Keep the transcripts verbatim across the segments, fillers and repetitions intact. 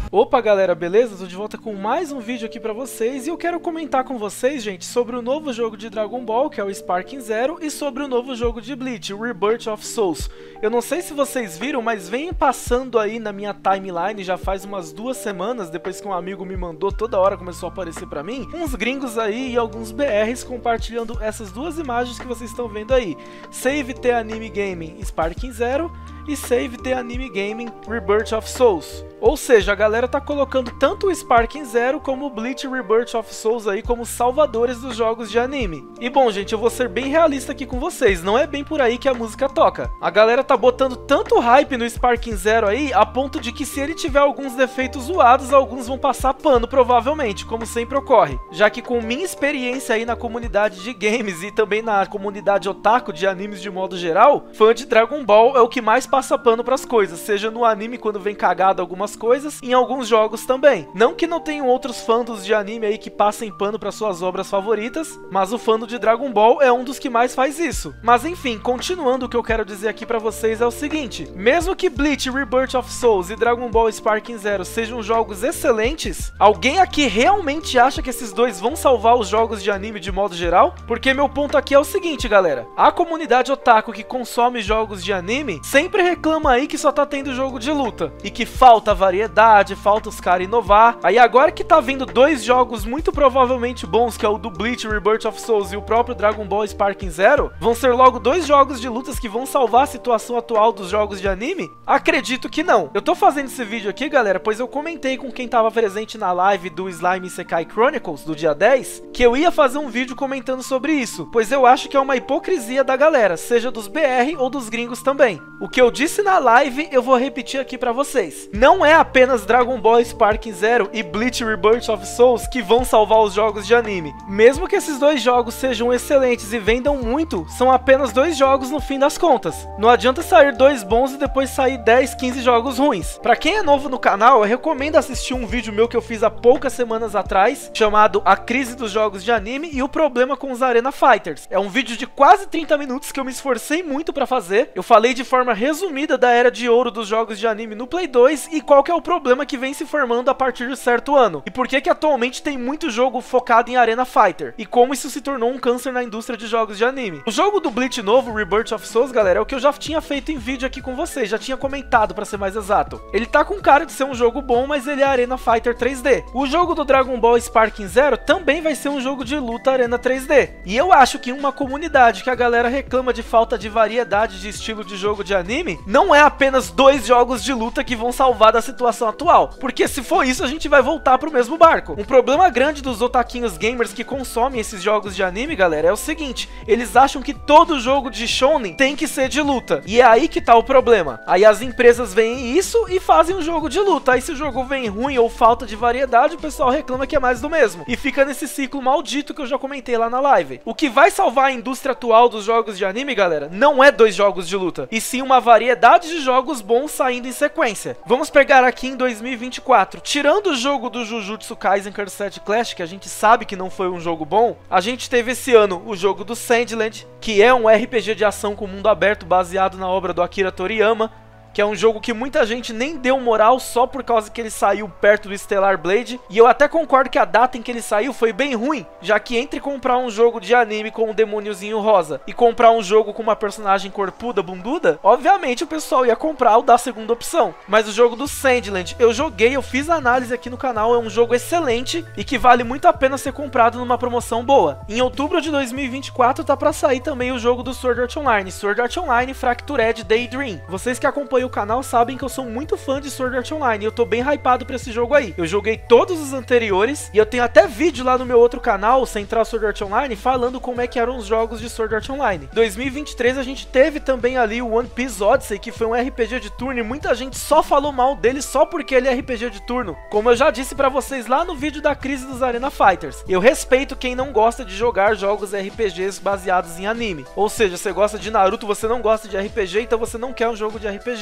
Opa galera, beleza? Tô de volta com mais um vídeo aqui pra vocês e eu quero comentar com vocês, gente, sobre o novo jogo de Dragon Ball, que é o Sparking Zero, e sobre o novo jogo de Bleach, o Rebirth of Souls. Eu não sei se vocês viram, mas vem passando aí na minha timeline já faz umas duas semanas, depois que um amigo me mandou, toda hora começou a aparecer pra mim, uns gringos aí e alguns B Rs compartilhando essas duas imagens que vocês estão vendo aí. Save the Anime Gaming Sparking Zero e Save the Anime Gaming Rebirth of Souls. Ou seja, a galera tá colocando tanto o Sparking Zero como o Bleach Rebirth of Souls aí como salvadores dos jogos de anime. E bom, gente, eu vou ser bem realista aqui com vocês, não é bem por aí que a música toca. A galera tá botando tanto hype no Sparking Zero aí, a ponto de que se ele tiver alguns defeitos zoados, alguns vão passar pano provavelmente, como sempre ocorre. Já que com minha experiência aí na comunidade de games e também na comunidade otaku de animes de modo geral, fã de Dragon Ball é o que mais passa pano pras coisas, seja no anime quando vem cagado algumas coisas, em alguns jogos também. Não que não tenham outros fandos de anime aí que passem pano para suas obras favoritas, mas o fandom de Dragon Ball é um dos que mais faz isso. Mas enfim, continuando, o que eu quero dizer aqui para vocês é o seguinte: mesmo que Bleach Rebirth of Souls e Dragon Ball Sparking Zero sejam jogos excelentes, alguém aqui realmente acha que esses dois vão salvar os jogos de anime de modo geral? Porque meu ponto aqui é o seguinte, galera: a comunidade otaku que consome jogos de anime sempre reclama aí que só tá tendo jogo de luta e que falta variedade, falta os caras inovar. Aí agora que tá vindo dois jogos muito provavelmente bons, que é o do Bleach Rebirth of Souls e o próprio Dragon Ball Sparking Zero, vão ser logo dois jogos de lutas que vão salvar a situação atual dos jogos de anime? Acredito que não. Eu tô fazendo esse vídeo aqui, galera, pois eu comentei com quem tava presente na live do Slime Isekai Chronicles do dia dez, que eu ia fazer um vídeo comentando sobre isso, pois eu acho que é uma hipocrisia da galera, seja dos B R ou dos gringos também. O que eu disse na live, eu vou repetir aqui pra vocês. Não é apenas Dragon Ball Sparking Zero e Bleach Rebirth of Souls que vão salvar os jogos de anime. Mesmo que esses dois jogos sejam excelentes e vendam muito, são apenas dois jogos no fim das contas. Não adianta sair dois bons e depois sair dez, quinze jogos ruins. Pra quem é novo no canal, eu recomendo assistir um vídeo meu que eu fiz há poucas semanas atrás, chamado A Crise dos Jogos de Anime e o Problema com os Arena Fighters. É um vídeo de quase trinta minutos que eu me esforcei muito pra fazer. Eu falei de forma resumida da era de ouro dos jogos de anime no Play dois e qual que é o problema que vem se formando a partir de certo ano. E por que que atualmente tem muito jogo focado em Arena Fighter. E como isso se tornou um câncer na indústria de jogos de anime. O jogo do Bleach novo, Rebirth of Souls, galera, é o que eu já tinha feito em vídeo aqui com vocês. Já tinha comentado, pra ser mais exato. Ele tá com cara de ser um jogo bom, mas ele é Arena Fighter três D. O jogo do Dragon Ball Sparking Zero também vai ser um jogo de luta Arena três D. E eu acho que uma comunidade que a galera reclama de falta de variedade de estilo de jogo de anime, não é apenas dois jogos de luta que vão salvar da situação atual, porque se for isso a gente vai voltar pro mesmo barco. Um problema grande dos otaquinhos gamers que consomem esses jogos de anime, galera, é o seguinte: eles acham que todo jogo de shonen tem que ser de luta, e é aí que tá o problema. Aí as empresas veem isso e fazem um jogo de luta, aí se o jogo vem ruim ou falta de variedade, o pessoal reclama que é mais do mesmo, e fica nesse ciclo maldito que eu já comentei lá na live. O que vai salvar a indústria atual dos jogos de anime, galera, não é dois jogos de luta, e sim uma variedade de jogos bons saindo em sequência. Vamos pegar aqui em dois mil e vinte e quatro, tirando o jogo do Jujutsu Kaisen Cursed Clash, que a gente sabe que não foi um jogo bom, a gente teve esse ano o jogo do Sandland, que é um R P G de ação com mundo aberto baseado na obra do Akira Toriyama, que é um jogo que muita gente nem deu moral só por causa que ele saiu perto do Stellar Blade, e eu até concordo que a data em que ele saiu foi bem ruim, já que entre comprar um jogo de anime com um demôniozinho rosa e comprar um jogo com uma personagem corpuda, bunduda, obviamente o pessoal ia comprar o da segunda opção. Mas o jogo do Sandland, eu joguei, eu fiz a análise aqui no canal, é um jogo excelente e que vale muito a pena ser comprado numa promoção boa. Em outubro de dois mil e vinte e quatro tá pra sair também o jogo do Sword Art Online, Sword Art Online Fractured Daydream. Vocês que acompanham o canal sabem que eu sou muito fã de Sword Art Online e eu tô bem hypado pra esse jogo aí. Eu joguei todos os anteriores e eu tenho até vídeo lá no meu outro canal, Central Sword Art Online, falando como é que eram os jogos de Sword Art Online. Em dois mil e vinte e três a gente teve também ali o One Piece Odyssey, que foi um R P G de turno e muita gente só falou mal dele só porque ele é R P G de turno. Como eu já disse pra vocês lá no vídeo da crise dos Arena Fighters, eu respeito quem não gosta de jogar jogos R P Gs baseados em anime. Ou seja, você gosta de Naruto, você não gosta de R P G, então você não quer um jogo de R P G.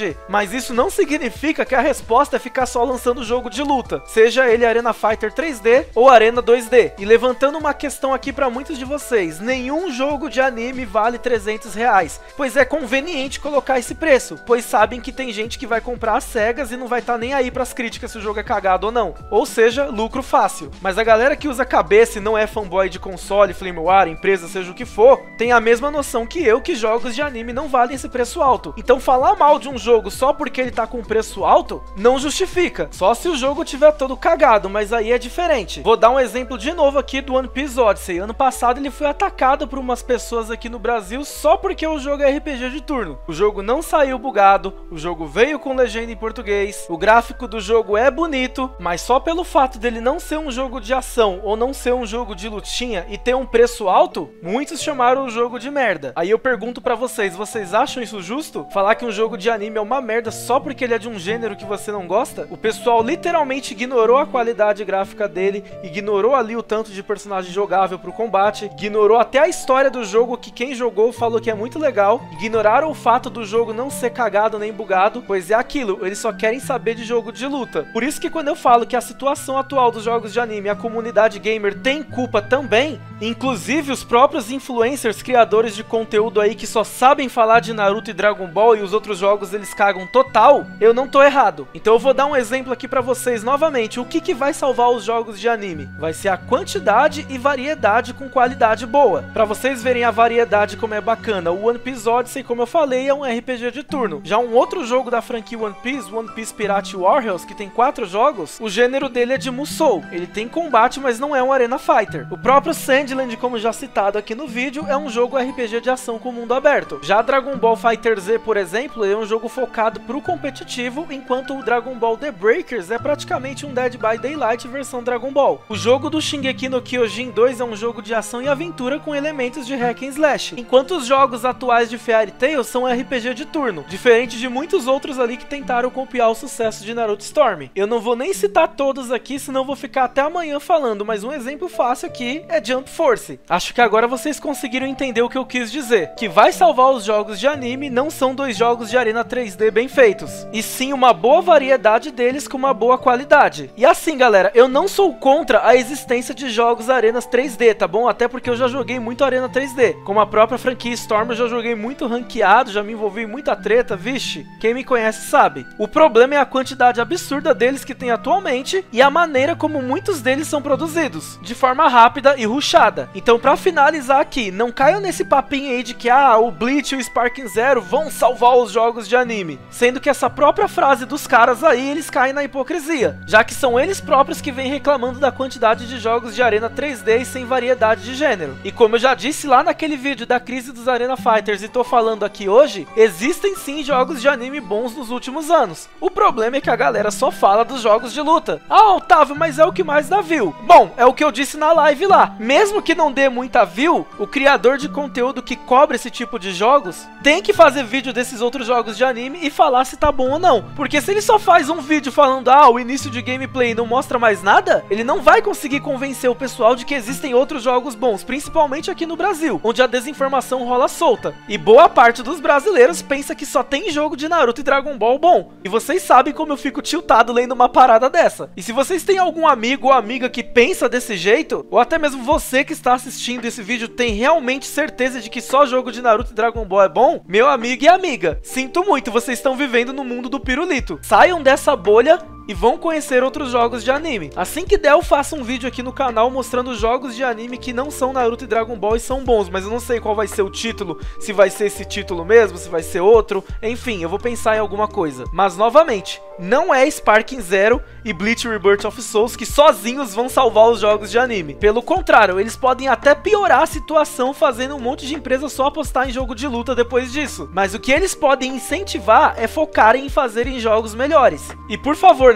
G. Mas isso não significa que a resposta é ficar só lançando jogo de luta, seja ele Arena Fighter três D ou Arena dois D. E levantando uma questão aqui para muitos de vocês, nenhum jogo de anime vale trezentos reais, pois é conveniente colocar esse preço, pois sabem que tem gente que vai comprar as cegas e não vai estar tá nem aí para as críticas se o jogo é cagado ou não, ou seja, lucro fácil. Mas a galera que usa cabeça e não é fanboy de console, Flameware, empresa, seja o que for, tem a mesma noção que eu que jogos de anime não valem esse preço alto. Então falar mal de um jogo só porque ele tá com preço alto não justifica, só se o jogo tiver todo cagado, mas aí é diferente. Vou dar um exemplo de novo aqui do One Piece Odyssey. Ano passado ele foi atacado por umas pessoas aqui no Brasil só porque o jogo é R P G de turno. O jogo não saiu bugado, o jogo veio com legenda em português, o gráfico do jogo é bonito, mas só pelo fato dele não ser um jogo de ação ou não ser um jogo de lutinha e ter um preço alto, muitos chamaram o jogo de merda. Aí eu pergunto pra vocês, vocês acham isso justo? Falar que um jogo de anime é uma merda só porque ele é de um gênero que você não gosta? O pessoal literalmente ignorou a qualidade gráfica dele, ignorou ali o tanto de personagem jogável pro combate, ignorou até a história do jogo que quem jogou falou que é muito legal, ignoraram o fato do jogo não ser cagado nem bugado, pois é aquilo, eles só querem saber de jogo de luta. Por isso que quando eu falo que a situação atual dos jogos de anime, a comunidade gamer tem culpa também, inclusive os próprios influencers, criadores de conteúdo aí que só sabem falar de Naruto e Dragon Ball e os outros jogos eles cagam total, eu não tô errado. Então eu vou dar um exemplo aqui pra vocês novamente. O que que vai salvar os jogos de anime? Vai ser a quantidade e variedade com qualidade boa. Pra vocês verem a variedade como é bacana, o One Piece Odyssey, como eu falei, é um R P G de turno. Já um outro jogo da franquia One Piece, One Piece Pirate Warriors, que tem quatro jogos, o gênero dele é de Musou. Ele tem combate, mas não é um Arena Fighter. O próprio Sandland, como já citado aqui no vídeo, é um jogo R P G de ação com mundo aberto. Já Dragon Ball FighterZ, por exemplo, é um jogo focado pro competitivo, enquanto o Dragon Ball The Breakers é praticamente um Dead by Daylight versão Dragon Ball. O jogo do Shingeki no Kyojin dois é um jogo de ação e aventura com elementos de hack and slash, enquanto os jogos atuais de Fairy Tail são R P G de turno, diferente de muitos outros ali que tentaram copiar o sucesso de Naruto Storm. Eu não vou nem citar todos aqui, senão vou ficar até amanhã falando, mas um exemplo fácil aqui é Jump Force. Acho que agora vocês conseguiram entender o que eu quis dizer, que vai salvar os jogos de anime não são dois jogos de Arena três D bem feitos, e sim uma boa variedade deles com uma boa qualidade. E assim, galera, eu não sou contra a existência de jogos Arenas três D, tá bom? Até porque eu já joguei muito Arena três D. Como a própria franquia Storm, eu já joguei muito ranqueado, já me envolvi em muita treta, vixe, quem me conhece sabe. O problema é a quantidade absurda deles que tem atualmente e a maneira como muitos deles são produzidos, de forma rápida e rushada. Então, pra finalizar aqui, não caiam nesse papinho aí de que ah, o Bleach e o Sparking Zero vão salvar os jogos de anime, sendo que essa própria frase dos caras aí, eles caem na hipocrisia, já que são eles próprios que vêm reclamando da quantidade de jogos de Arena três D e sem variedade de gênero. E como eu já disse lá naquele vídeo da crise dos Arena Fighters e tô falando aqui hoje, existem sim jogos de anime bons nos últimos anos. O problema é que a galera só fala dos jogos de luta. Ah, Otávio, mas é o que mais dá view. Bom, é o que eu disse na live lá. Mesmo que não dê muita view, o criador de conteúdo que cobra esse tipo de jogos tem que fazer vídeo desses outros jogos de anime e falar se tá bom ou não. Porque se ele só faz um vídeo falando, ah, o início de gameplay não mostra mais nada, ele não vai conseguir convencer o pessoal de que existem outros jogos bons, principalmente aqui no Brasil, onde a desinformação rola solta. E boa parte dos brasileiros pensa que só tem jogo de Naruto e Dragon Ball bom. E vocês sabem como eu fico tiltado lendo uma parada dessa. E se vocês têm algum amigo ou amiga que pensa desse jeito, ou até mesmo você que está assistindo esse vídeo tem realmente certeza de que só jogo de Naruto e Dragon Ball é bom, meu amigo e amiga, sinto muito, vocês estão vivendo no mundo do pirulito. Saiam dessa bolha e vão conhecer outros jogos de anime. Assim que der, eu faço um vídeo aqui no canal mostrando jogos de anime que não são Naruto e Dragon Ball e são bons, mas eu não sei qual vai ser o título, se vai ser esse título mesmo, se vai ser outro, enfim, eu vou pensar em alguma coisa. Mas, novamente, não é Sparking Zero e Bleach Rebirth of Souls que sozinhos vão salvar os jogos de anime. Pelo contrário, eles podem até piorar a situação fazendo um monte de empresa só apostar em jogo de luta depois disso. Mas o que eles podem incentivar é focarem em fazerem jogos melhores. E por favor,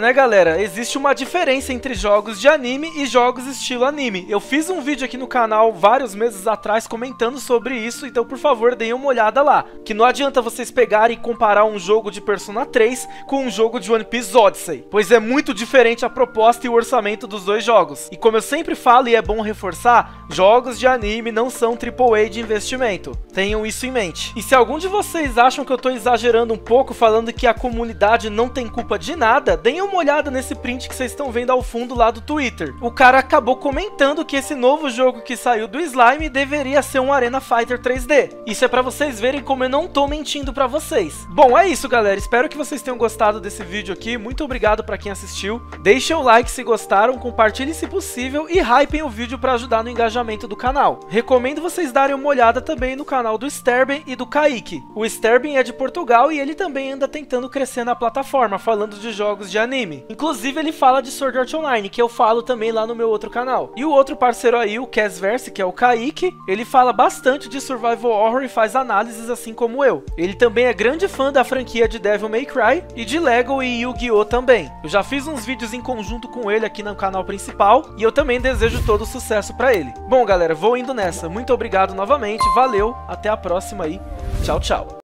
né, galera, existe uma diferença entre jogos de anime e jogos estilo anime. Eu fiz um vídeo aqui no canal vários meses atrás comentando sobre isso, então por favor deem uma olhada lá. Que não adianta vocês pegarem e comparar um jogo de Persona três com um jogo de One Piece Odyssey, pois é muito diferente a proposta e o orçamento dos dois jogos. E como eu sempre falo e é bom reforçar, jogos de anime não são triplo A de investimento. Tenham isso em mente. E se algum de vocês acham que eu tô exagerando um pouco falando que a comunidade não tem culpa de nada, deem uma olhada nesse print que vocês estão vendo ao fundo lá do Twitter. O cara acabou comentando que esse novo jogo que saiu do Slime deveria ser um Arena Fighter três D. Isso é pra vocês verem como eu não tô mentindo pra vocês. Bom, é isso, galera. Espero que vocês tenham gostado desse vídeo aqui. Muito obrigado pra quem assistiu. Deixem o like se gostaram, compartilhem se possível e hypem o vídeo pra ajudar no engajamento do canal. Recomendo vocês darem uma olhada também no canal do Sterben e do Kaique. O Sterben é de Portugal e ele também anda tentando crescer na plataforma, falando de jogos de anime. Inclusive ele fala de Sword Art Online, que eu falo também lá no meu outro canal. E o outro parceiro aí, o Casverse, que é o Kaique, ele fala bastante de Survival Horror e faz análises assim como eu. Ele também é grande fã da franquia de Devil May Cry e de Lego e Yu-Gi-Oh! Também. Eu já fiz uns vídeos em conjunto com ele aqui no canal principal e eu também desejo todo o sucesso pra ele. Bom, galera, vou indo nessa. Muito obrigado novamente, valeu, até a próxima aí. Tchau, tchau.